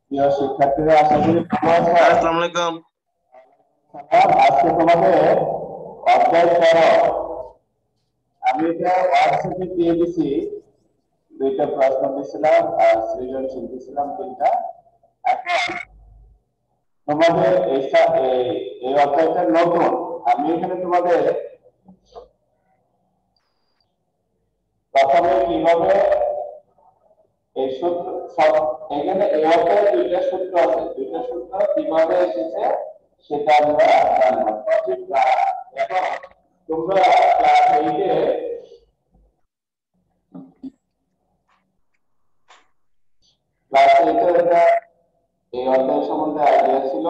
প্রিয় শিক্ষার্থীরা, আশা করি ভালো আছো। আসসালামু আলাইকুম। আজকে তোমাদের অধ্যায় 13 আমি এটা হোয়াটসঅ্যাপে দিয়ে দিছি। দুইটা প্রশ্ন দিয়েছিলাম আর সৃজনশীল দিয়েছিলাম তিনটা। এখন তোমাদের এই অধ্যায়টা নতুন। আমি এখানে তোমাদের প্রথমে কিভাবে এই সূত্র এখানে এই অধ্যায়ে দুইটা সূত্র আছে, দুইটা সূত্র কিভাবে এসেছে সেটা আমরা জানবো। এখন তোমরা ক্লাস 8-এ এই অধ্যায় সম্বন্ধে আইডিয়া ছিল।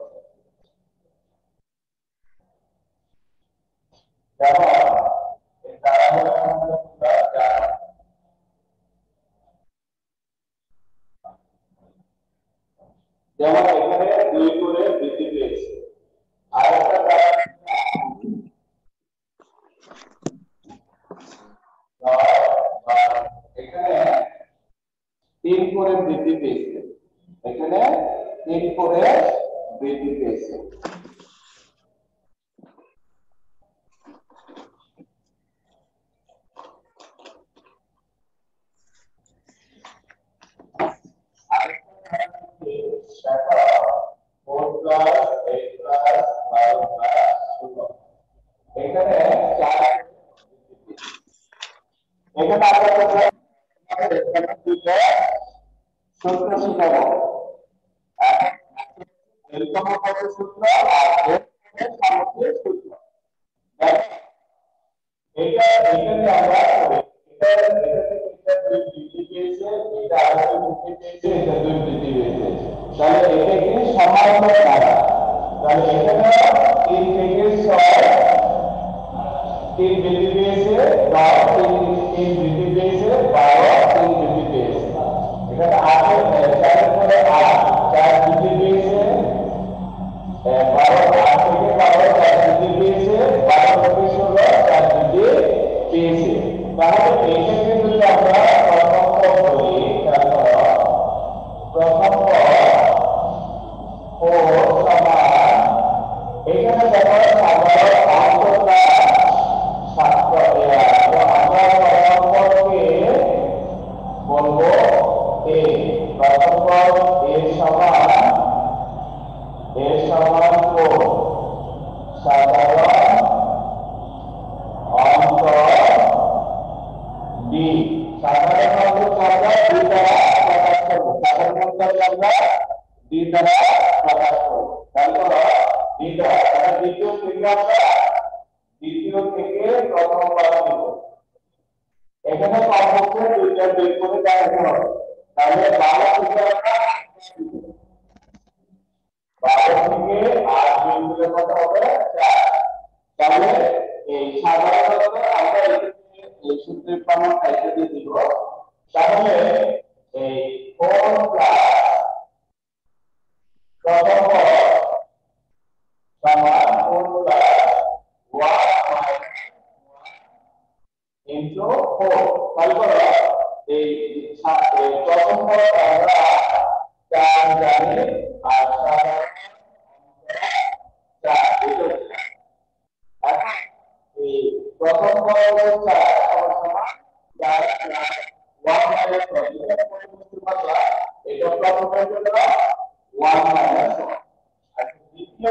যেমন এখানে 2 করে বৃদ্ধি পেয়েছে, আর একটা এখানে 3 করে বৃদ্ধি পেয়েছে, এখানে 3 করে বৃদ্ধি পেয়েছে। এখানে সূত্র শিখাবো। এরকম সূত্র আর সামগ্রিক সূত্র এটা এখানে আমরা তাহলে এটা কি সমান্তরাল ধারা। তাহলে এখানে 3 থেকে 6 3 বৃদ্ধি পেয়েছে, 10 3 বৃদ্ধি পেয়েছে, 12 3 বৃদ্ধি পেয়েছে। এখানে 8 4 পরে 8 4 বৃদ্ধি পেয়েছে, 12 8 থেকে 12 4 বৃদ্ধি পেয়েছে, 12 থেকে 16 4 বৃদ্ধি পেয়েছে। তাহলে এক্ষেত্রে যদি আমরা প্রথম পদ বলি, তাহলে প্রথম পদ ও সমান এখানে দেখো সাধারণ অঙ্কটা ছাত্র আমরা প্রথম পদকে বলবো এ, প্রথম পদ এর সমান কোণ, সাধারণ অঙ্ক ডি। সাধারণ অঙ্ক আমরা ডি দ্বারা প্রকাশ করব, সাধারণ অঙ্ক আমরা ডি দ্বারা প্রকাশ করব। তারপর ডি দ্বারা দ্বিতীয় থেকে আমরা দ্বিতীয় থেকে প্রথম পদ নিব। এখানে কমপক্ষে দুইটা বের করে দেখাতে হবে। তাহলে 12 থেকে আমরা 12 থেকে 8 বের করে কত হবে? 4। তাহলে এই সাধারণত আমরা এই সূত্রের প্রমাণ কাইতে দিয়ে দিব। তাহলে এই 4 প্লাস প্রথম পদ সমান 4 প্লাস 1 মাইনাস 1 ইনটু 4। তারপর এই প্রথম পদ আমরা 4 জানি আর সাধারণ 4 এটা এখন এই প্রথম পদ 4 সমান 4 প্লাস 1 মাইনাস 1 এটা বুঝতে পারলা। এটা প্রথম পদের জন্য 1 মাইনাস 1। আর দ্বিতীয়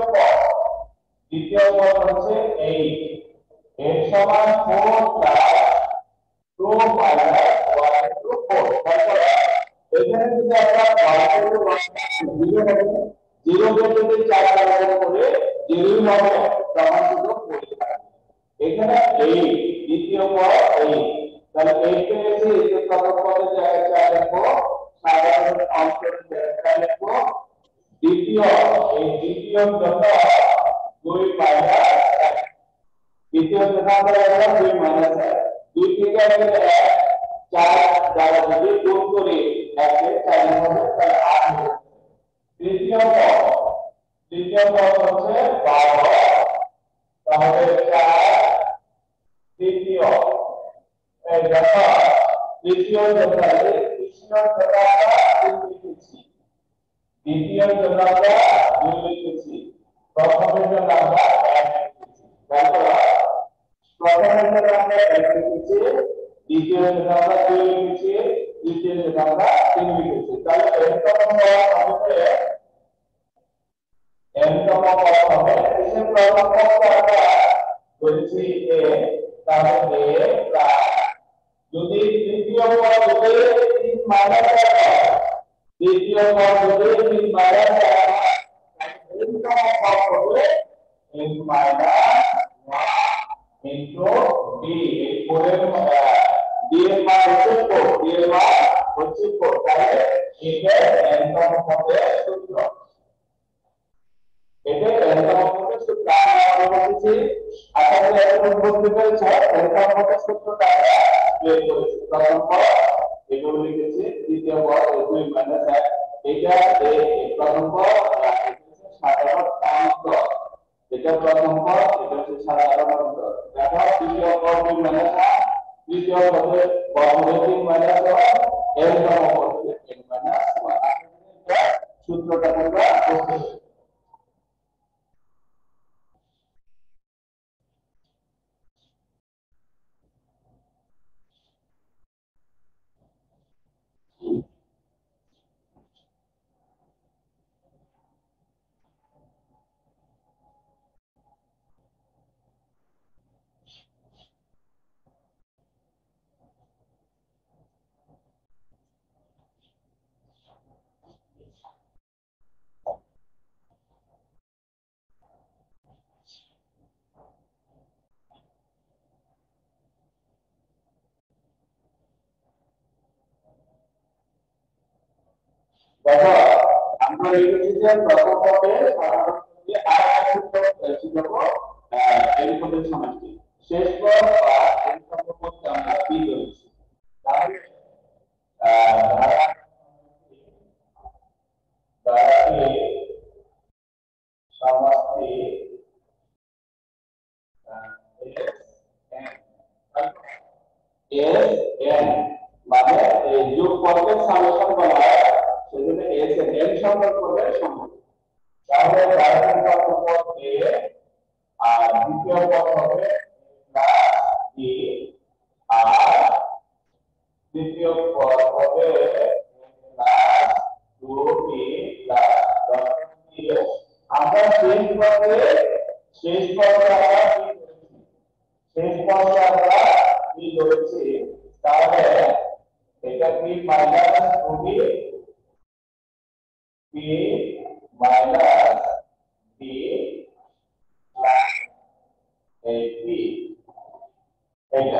পদ হচ্ছে 8, এর সমান 4 প্লাস 2 মাইনাস 1 ইনটু 4। তারপর এখানে যদি আমরা 1 ইনটু 1 0 হবে, 0 কে যদি 4 দ্বারা গুণ করে 0 হবে, তখন শুধু 4 থাকবে। এখানে 8 দ্বিতীয় পদ 8, তাহলে 8 কে এসে এই প্রথম পদের জায়গায় 4 লিখবো, সাধারণ অঙ্কের জায়গায় 4 লিখবো। দ্বিতীয় জন্য 2 মাইনাস 1, দ্বিতীয় জন্য আমরা 2 মাইনাস 1, 2 থেকে আমরা 1 4 দ্বারা যদি গুণ করি 1 কে 4 হবে, তাহলে 8 হবে। তৃতীয় পদ হচ্ছে 12, তাহলে 4 তৃতীয় এই দেখো তৃতীয় জন্য লিখেছি দ্বিতীয় জন্য আমরা 2 লিখেছি, প্রথমের জন্য আমরা 1 লিখেছি। তারপর প্রথমের জন্য আমরা 1 লিখেছি, দ্বিতীয় জন্য আমরা 2 লিখেছি, তৃতীয় জন্য আমরা 3 লিখেছি। তাহলে এরকম হবে এরকম হবে কিসের প্রথম পদটা আমরা বলছি a, তাহলে a প্লাস যদি তৃতীয় পদ যদি 3 মাইনাস হয়, দ্বিতীয় পদ যদি 3 মাইনাস হয়, এরকম পদ হবে a মাইনাস 1 ইনটু d। এই পরের d এর মান হচ্ছে 4, d এর মান হচ্ছে 4। তাহলে এটা এরকম হবে সূত্র। এটা এরকম হবে সূত্র আমরা বলছি। আশা করি এখন বুঝতে পেরেছো এরকম হবে সূত্রটা আমরা বের করেছি। প্রথম পদ এগুলো লিখেছি, দ্বিতীয় পদ 2 মাইনাস 1, এটা প্রথম পদ, এটা হচ্ছে সাধারণ অন্তর। এটা প্রথম পদ, এটা হচ্ছে সাধারণ অন্তর। দেখো দ্বিতীয় পদ 2 মাইনাস 1, তৃতীয় পদে বর্গমূল 3 মাইনাস 1, এরকম পদে n মাইনাস 1। এটা সূত্রটা তোমরা করতে হবে। দেখো আমরা লিখেছি যে প্রথম পদে সাধারণ যে আরেকটা সূত্র শিখব এলিমেন্টের সমাজটি, শেষ পদ বা এর সম্পর্কে আমরা কি করেছি। তাহলে ধারা ধারাকে সমাজটি এস এন মানে এই যোগ পদের সামেশন বলা হয়, সেজন্য এস এন এন সংখ্যক পদের সমষ্টি। তাহলে ধারাটির প্রথম পদ এ আর দ্বিতীয় পদ হবে প্লাস ই, আর তৃতীয় পদ হবে প্লাস 2ই প্লাস আমরা শেষ পদে আমরা কি করেছি, তাহলে এটা p minus 2b p minus b plus p এটা।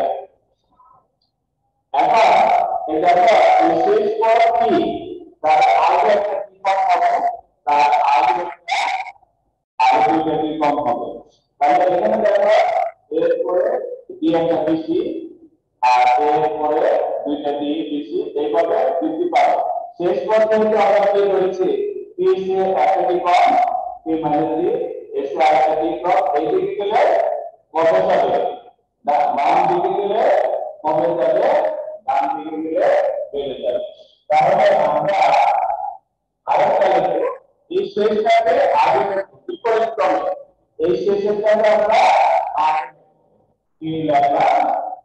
এখন এটা শেষ পদ কি, তার আগে একটা কি পদ হবে, তার আগে আর দুইটা কি কম হবে। তাহলে এখানে দেখো এরপরে ডি একটা বেশি আর এরপরে দুইটা ডি বেশি, এইভাবে বৃদ্ধি পাবে। শেষ পর্যন্ত আমরা কি করেছি, পি সে একটা ডি কম, পি মাইনাস ডি এসে আরেকটা ডি কম, এই দিকে গেলে কমে যাবে, বাম দিকে গেলে কমে যাবে, ডান দিকে গেলে বেড়ে যাবে। তাহলে আমরা আরেকটা লিখব, এই শেষটাকে আগে বিপরীত ক্রমে, এই শেষেরটাকে আমরা আগে কি লিখলাম,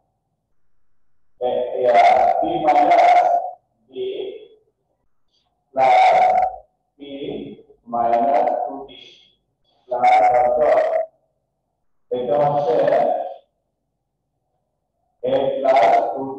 p minus d plus p minus 2d plus এটা হচ্ছে a প্লাস 2d,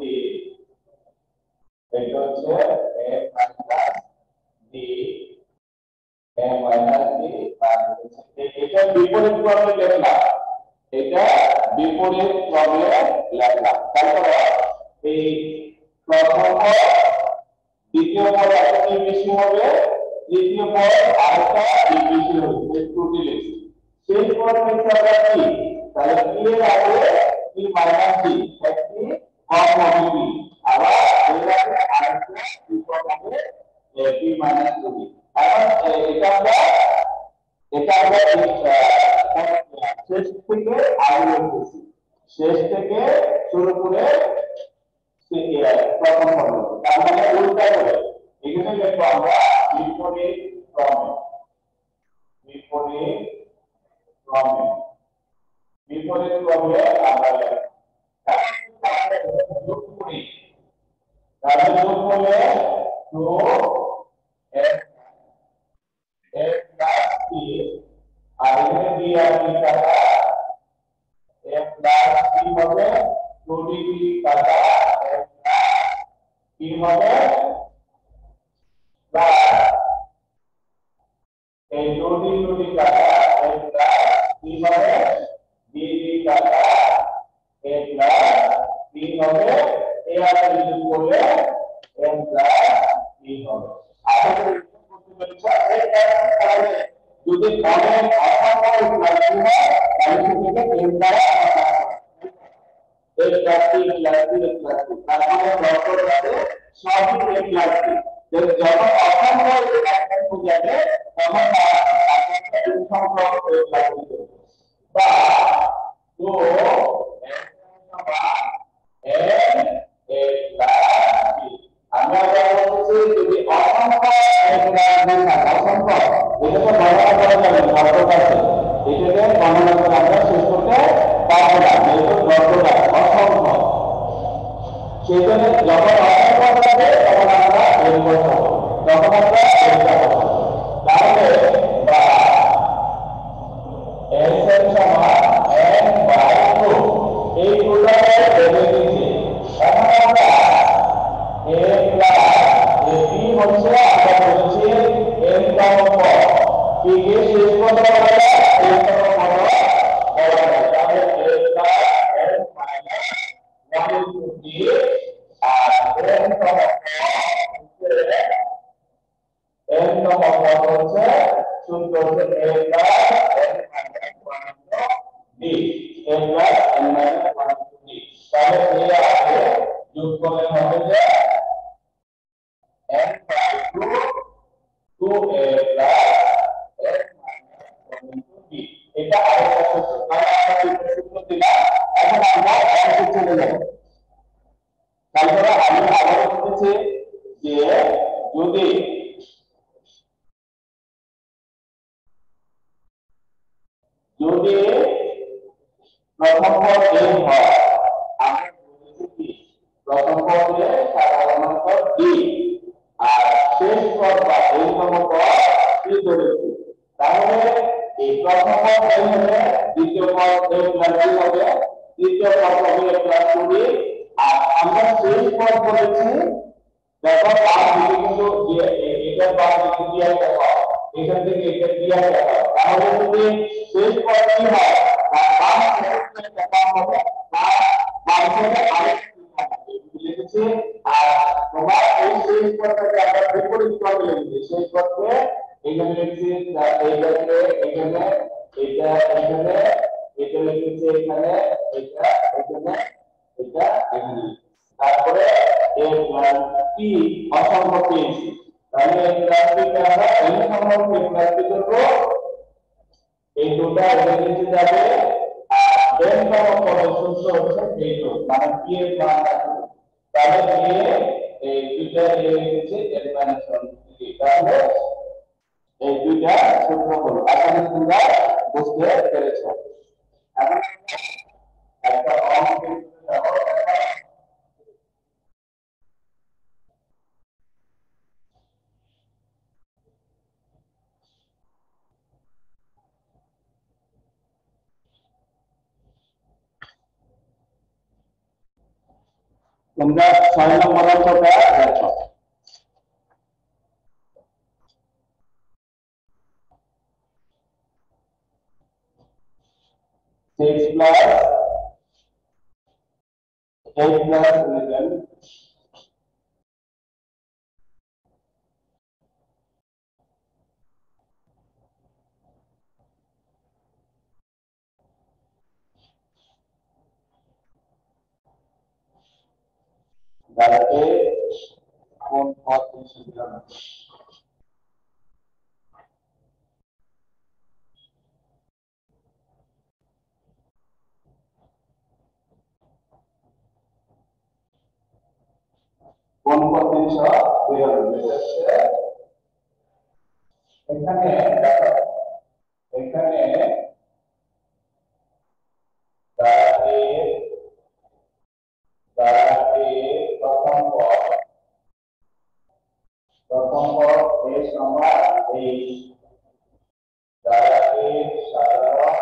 এটা হচ্ছে a minus d, a minus d, আর এটা বিপরীত ক্রমে লিখলাম, এটা বিপরীত ক্রমে লিখলাম। তারপর এই প্রথম পদ দ্বিতীয় পদ একটা বেশি হবে, তৃতীয় পদ আরেকটা বেশি হবে, ত্রুটি লিখছি। শেষ পদ লিখতে আমরা কি, তাহলে p এর আগে p মাইনাস d একটি কম হবে p, আবার এর আগে আরেকটা বিপদ হবে p মাইনাস 2d। এখন এটা আমরা শেষ থেকে আগে লিখছি, শেষ থেকে শুরু করে প্রথম পদ, তার মানে উল্টা করে এখানে লিখবো আমরা বিপরীত ক্রমে বিপরীত ক্রমে বিপরীত ক্রমে আমরা যোগ করি তাহলে যোগ করলে 2x x প্লাস 3 আর এখানে b আর b কাটা x প্লাস 3 হবে 2d কাটা x প্লাস 3 হবে প্লাস এই 2d কাটা x প্লাস 3 হবে dd কাটা x প্লাস 3 হবে এ আর বি যোগ করলে m প্লাস 3 হবে আশা করি বুঝতে পেরেছো তাহলে যদি কমন অসম্ভব প্লাস হয় তাহলে সেটাকে m দ্বারা एक प्लास्टिक प्लास्टिक प्लास्टिक তারপরে ডক্টর আছে সবই এক প্লাস্টিক যখন অসম্ভব একটা বুঝাবে তখন আপনাকে সম্ভব প্লাস্টিক বা তো n a প্লাস্টিক আমরা বলতেছি যদি অসম্ভব এক প্লাস্টিক অসম্ভব এটাকে গণনা করা যাবে ডক্টর আছে এটাকে গণনা করে আমরা শেষ করতে পারবো না যেহেতু ডক্টর অসম্ভব সেজন্য যখন অসম্ভব হবে তখন আমরা বের করতে হবে তখন আমরা বের করব তাহলে বা s এর সমান n বাই 2 এই পুরোটাকে বের দিয়েছি এখন আমরা a প্লাস ab হচ্ছে আমরা বলেছি n তম পদ p কে শেষ পদ বলা যায় n তম পদ বলা যায় তাহলে a plus n minus 1 into d আর n তম পদ হচ্ছে সূত্র হচ্ছে a plus n minus 1 into d a plus n minus 1 into d তাহলে a আছে যোগ করলে হবে যে n by 2 2a plus n minus 1 into b এটা আরেকটা সূত্র তাহলে আমরা দুটো সূত্র দিলাম এখন আমরা অঙ্কে চলে যাব তারপরে আমি আবার বলতেছি যে যদি যদি প্রথম পদ a হয় আমরা বলেছি কি প্রথম পদে সাধারণত d আর শেষ পদ বা n তম পদ c ধরেছি তাহলে এই প্রথম পদ a হবে দ্বিতীয় পদ a প্লাস b হবে তৃতীয় পদ হবে a প্লাস 2b আর আমরা শেষ পদ বলেছি দেখো বাম দিকে কিন্তু এটা বাম দিকে দিয়ে দেখা এখান থেকে এটা দিয়ে দেখা তাহলে যদি শেষ পদ কি হয় তার বাম থেকে দেখা হবে বাম থেকে আরেক লিখেছি আর তোমার এই শেষ পদটাকে আমরা বিপরীত ক্রমে লিখেছি শেষ পদকে এখানে লিখেছি এইটাকে এখানে এটা এখানে এটা লিখেছি এখানে এটা এখানে এটা এখানে তারপরে a প্লাস p অসম্ভব পেয়েছি তাহলে a প্লাস p কে আমরা n সম্ভব a প্লাস p করব এই দুটো এর নিচে যাবে আর n তম পদের সূত্র হচ্ছে এইটো মানে p এর মান আছে তাহলে p এই দুইটা a লিখেছি n - 1 তাহলে এই দুইটা সূত্র হলো আশা করি তোমরা বুঝতে পেরেছো এখন একটা অঙ্ক তোমরা 6 নম্বর অঙ্কটা দেখো 6 plus 8 plus 11 দাঁড়াতে কোন পদ নিষিদ্ধ না কোন পদ নিষিদ্ধ বেরোবে দাঁড়াতে প্রথম পদ এ সমান এই দাঁড়াতে সাধারণ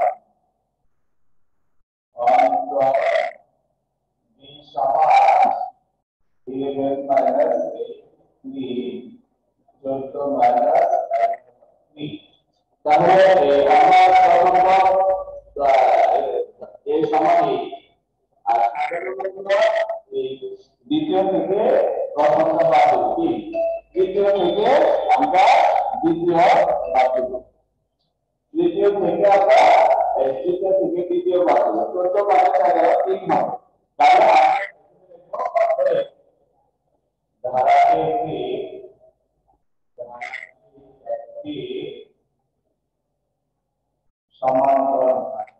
অন্তর বি সমান 11 মাইনাস 3 14 মাইনাস 3। তাহলে আমরা প্রথম পদ এ সমান আর সাধারণত এই দ্বিতীয় থেকে প্রথমটা বাদ দিই, তৃতীয় থেকে আমরা দ্বিতীয় বাদ দেব, তৃতীয় থেকে আমরা তৃতীয় থেকে দ্বিতীয় বাদ দেব, 14 বাদ 3 হবে। তাহলে ধারাকে একটি সমান্তরাল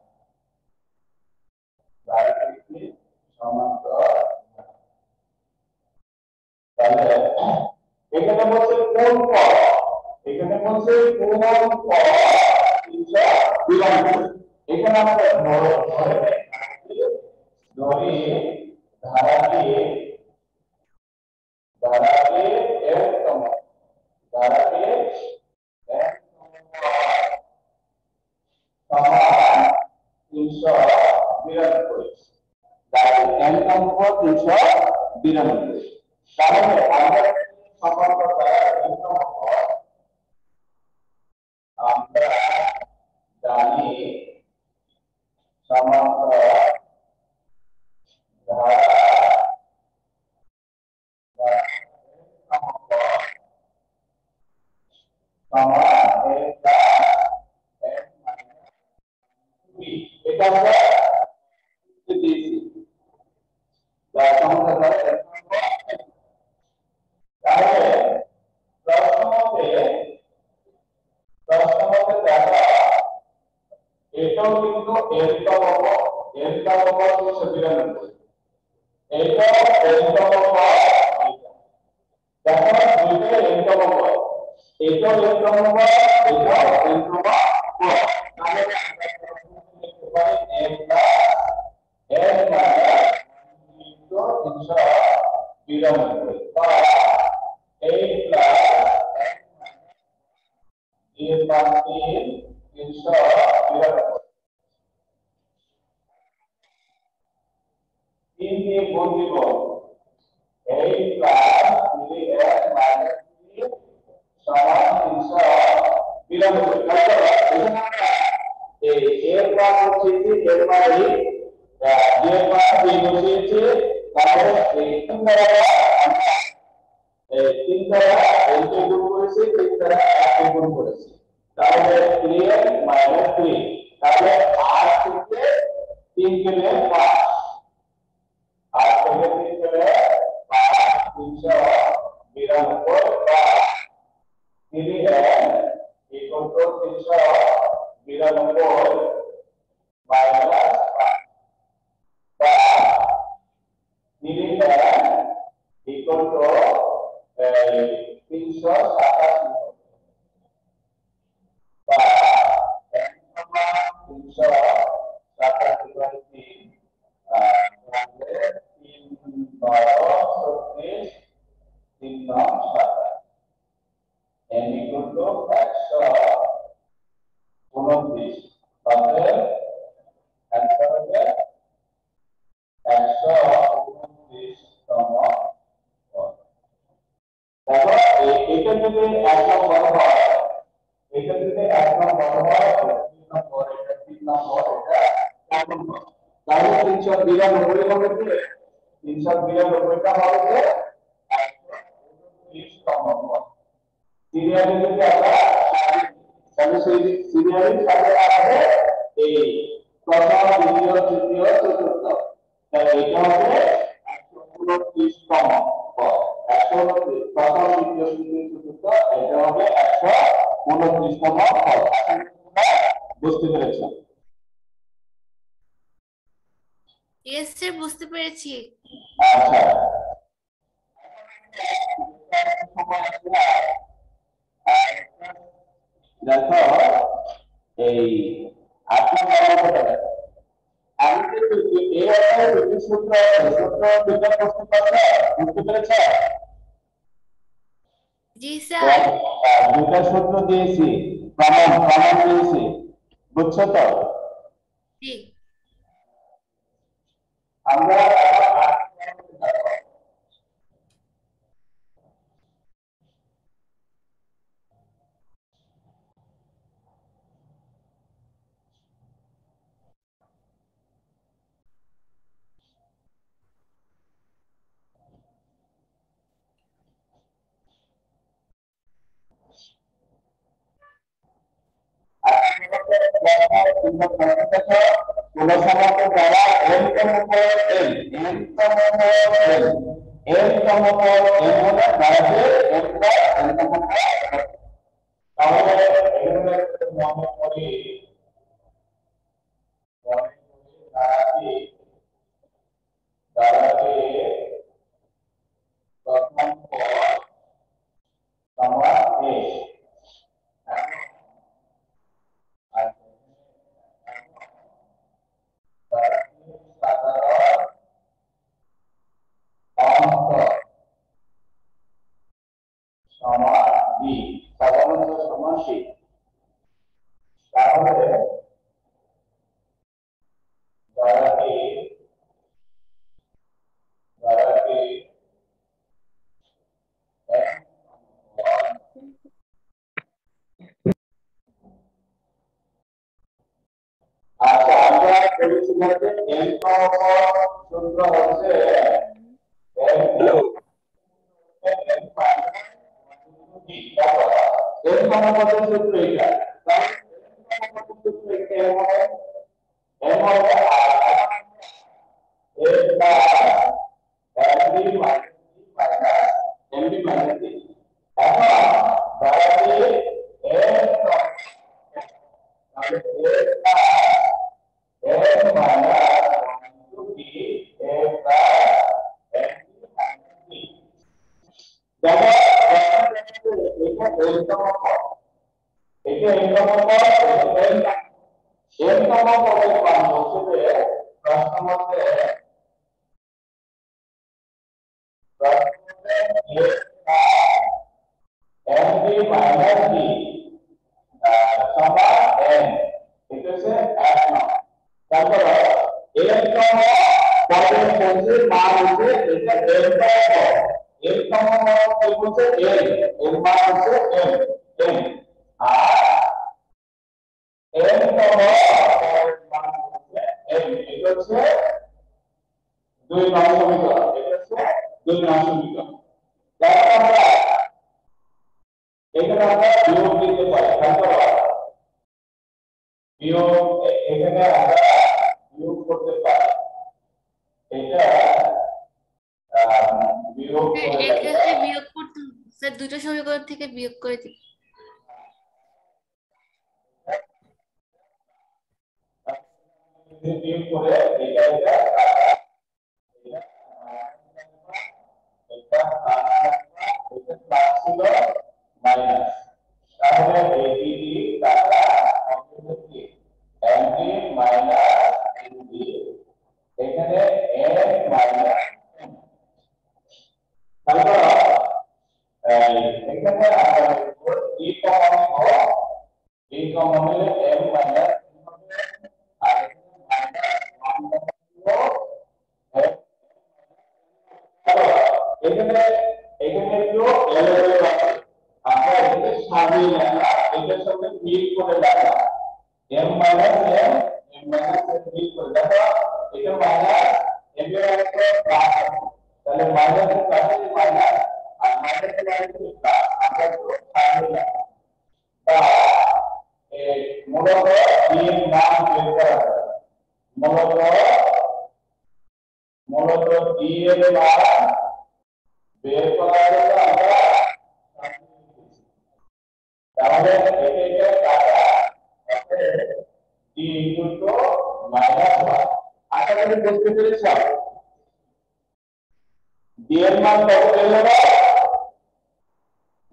তাহলে এখানে বলছে কোন পদ, এখানে বলছে কোন পদ বিলম্ব, এখানে আমরা ধরে ধারাকে একতম ধারাকে সমান 392 একতম পদ 392। তাহলে আমরা সম্পর্কটা একতম পদ আমরা জানি সমান্তরাল ধারা এটা আমরা দিয়েছি তাহলে প্রশ্নতে দেখা এটাও কিন্তু এরকম হচ্ছে 92, এটাও এরকম দেখো দুইটা এরকম হয়, এটাও এরকম হয়, এটাও এরকম হয়। তাহলে লিখতে পারি m প্লাস n মাইনাস 392 বা 8 প্লাস n মাইনাস 392 3 দিয়ে গুণ দিব 8 প্লাস 3n মাইনাস 3 সমান 392। এই এর মান হচ্ছে যে এর মানে যে মান যে বসিয়েছে তাহলে এই 3 দ্বারা আমরা 3 দ্বারা n কে গুণ করেছি, 3 দ্বারা 1 কে গুণ করেছি, তাহলে 3n মাইনাস 3, তাহলে 8 থেকে 3 গেলে 5, 8 থেকে 3 গেলে 5 392 বা 3n equal to 392 minus 5 বা 3n equal to 387 বা n সমান 387 বাই 3 তাহলে 3 12 36 3 9 27 n equal to 129 তাহলে অ্যানসার হবে 129 তম পদ। দেখো এটা যদি একদম বড় হয়, এটা যদি একদম বড় হয় 3 নম্বর, এটা 3 নম্বর, এটা 4 নম্বর, তাহলে 392 হবে কি 392টা হবে যে 129 তম পদ। সিরিয়ালি যদি আমরা তাহলে সেই সিরিয়ালি সাথে আছে এই প্রথম দ্বিতীয় তৃতীয় চতুর্থ, তাহলে এটা হবে 129 তম পদ। 129 প্রথম দ্বিতীয় তৃতীয় চতুর্থ, এটা হবে 129 তম পদ। বুঝতে পেরেছো? यस স্যার, বুঝতে পেরেছি। আচ্ছা দেখো এই আপনি মনে করবেন আমি কিন্তু এই অধ্যায়ে দুটি সূত্র দুটো প্রশ্ন করতে বুঝতে পেরেছ? জি স্যার। দুটো সূত্র দিয়েছি, প্রমাণ দিয়েছি, বুঝছো তো? জি। আমরা আচ্ছা আমরা বলেছিলাম যে n সূত্র হচ্ছে n সমাপদের সূত্র এটা, তাই n সমাপদের সূত্র এটা হবে n হবে a mb minus d এখন দাঁড়াবে n তাহলে a এক্ষেত্রে বিয়োগ করতে স্যার দুটো সমীকরণ থেকে বিয়োগ করে দিই।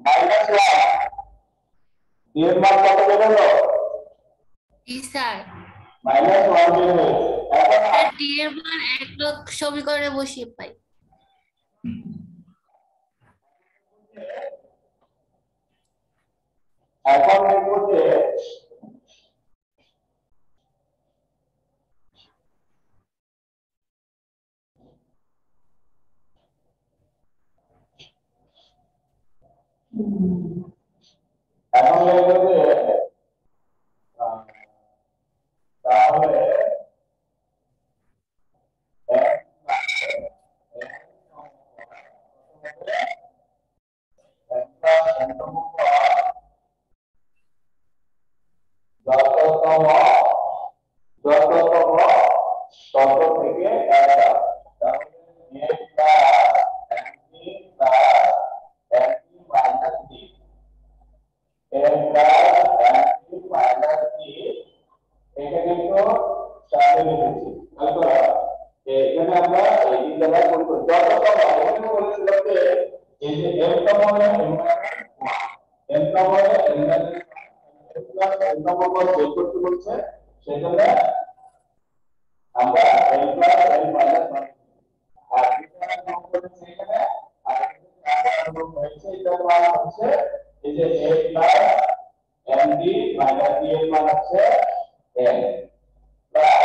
জি স্যার। -1 বের হয়েছে। এখন স্যার ডি এর মান 1 নং সমীকরণে বসিয়ে পাই। এখন দেখব যে এখন দেখব যে তাহলে যততম তত থেকে একটা তাহলে a plus b plus b minus d a plus b minus d এটা কিন্তু সাথে লিখেছি তাহলে এখানে আমরা এই জায়গায় করব যততম এখানে বলেছিলাম যে এই যে m তম হলে m তম হলে প্লাস n তম পদ বের করতে বলছে সেজন্য আমরা n প্লাস n মাইনাস 1 আর এটা যোগ করেছি এখানে আর এখানে যোগ হয়েছে এটা মান হচ্ছে এই যে a plus md minus d এর মান হচ্ছে n প্লাস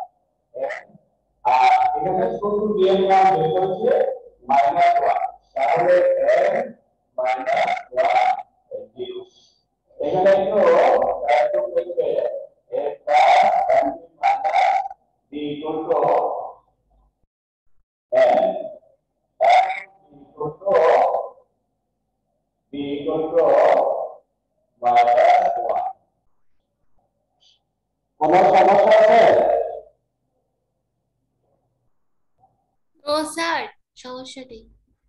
আর এখানে শুধু d এর মান বের করেছে -1 তাহলে n -1 0 এখানে একটু একদম লিখবে a plus md minus d equal to n b equal to -1 কোনো সমস্যা আছে? ও স্যার সমস্যা নেই।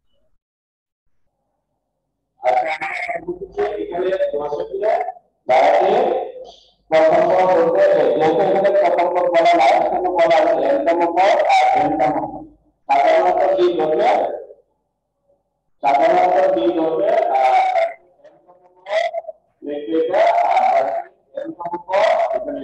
আচ্ছা এখানে দশে দিলে ডাইরেক্টলি প্রথম পদ বলতে যেহেতু এখানে প্রথম পদ বলা নাই এখানে বলা আছে n তম পদ আর n তম পদ সাধারণত কি ধরবে n তম পদ লিখবে আর n তম পদ এখানে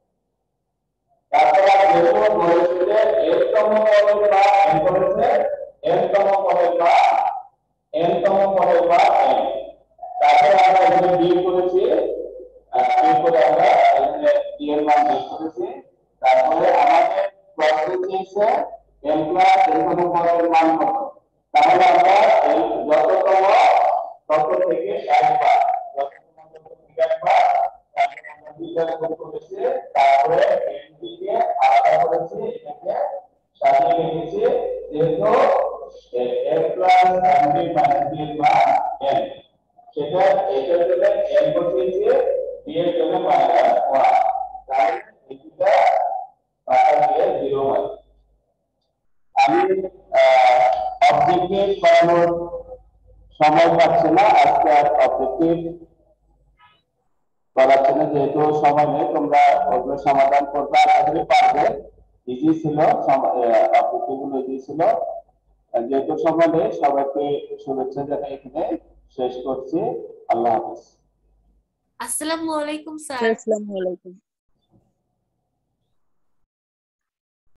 তারপর যেহেতু বলেছে যে n তম পদের মান n করেছে n তম পদের মান n তম পদের মান n তারপর আমরা এখানে বিয়োগ করেছি বিয়োগ করে আমরা এখানে d এর মান বের করেছি তারপরে আমাদের প্রশ্ন চেয়েছে n প্লাস n তম পদের মান কত তাহলে আমরা যততম তত থেকে একবার যততম তত থেকে একবার তারপরে আমরা বিচার করেছি তারপরে n কে আলাদা করেছি এটাকে সাজিয়ে রেখেছি যেহেতু n plus md minus d এর মান n সেটা এটার জন্য n বসিয়েছি d এর জন্য -1 তাই এটা পাতা দিয়ে 0 হয় আমি অবজেক্টিভ করানোর সময় পাচ্ছি না আজকে আর অবজেক্টিভ করাচ্ছি না যেহেতু সময় নেই তোমরা ওগুলো সমাধান করতে আশা করি পারবে ইজি ছিল অবজেক্টিভ গুলো ইজি ছিল যেহেতু সময় নেই সবাইকে শুভেচ্ছা জানাই এখানে শেষ করছি আল্লাহ হাফেজ আসসালামু আলাইকুম স্যার। আসসালামু আলাইকুম।